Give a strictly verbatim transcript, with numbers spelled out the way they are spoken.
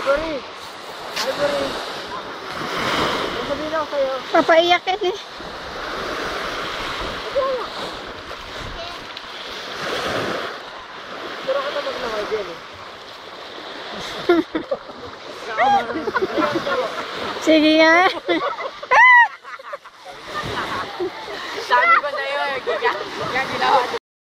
Ivory! Ivory! Sabihin ako sa'yo. Papaiyak yan eh. Pero ka na magnaway din eh. Sige nga. Sabi ko sa'yo eh, kaya ginawa